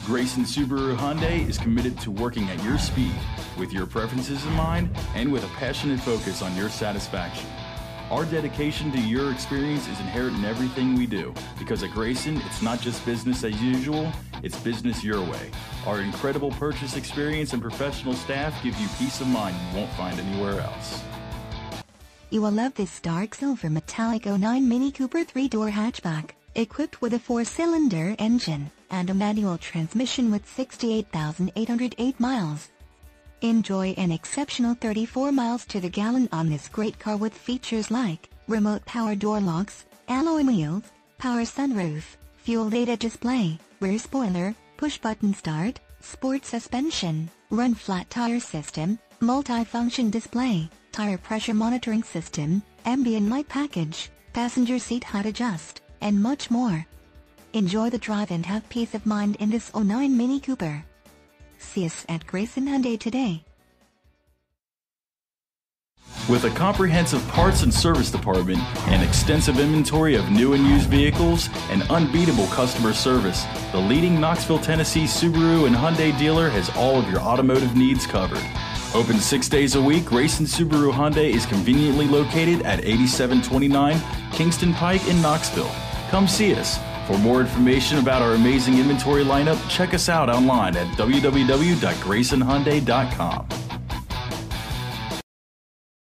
Grayson Subaru Hyundai is committed to working at your speed, with your preferences in mind, and with a passionate focus on your satisfaction. Our dedication to your experience is inherent in everything we do, because at Grayson, it's not just business as usual, it's business your way. Our incredible purchase experience and professional staff give you peace of mind you won't find anywhere else. You will love this dark silver metallic 09 Mini Cooper 3-door hatchback, equipped with a 4-cylinder engine and a manual transmission with 68,808 miles. Enjoy an exceptional 34 miles to the gallon on this great car with features like remote power door locks, alloy wheels, power sunroof, fuel data display, rear spoiler, push-button start, sport suspension, run flat tire system, multi-function display, tire pressure monitoring system, ambient light package, passenger seat height adjust, and much more. Enjoy the drive and have peace of mind in this 09 Mini Cooper. See us at Grayson Hyundai today. With a comprehensive parts and service department, an extensive inventory of new and used vehicles, and unbeatable customer service, the leading Knoxville, Tennessee Subaru and Hyundai dealer has all of your automotive needs covered. Open 6 days a week, Grayson Subaru Hyundai is conveniently located at 8729 Kingston Pike in Knoxville. Come see us. For more information about our amazing inventory lineup, check us out online at www.graysonhyundai.com.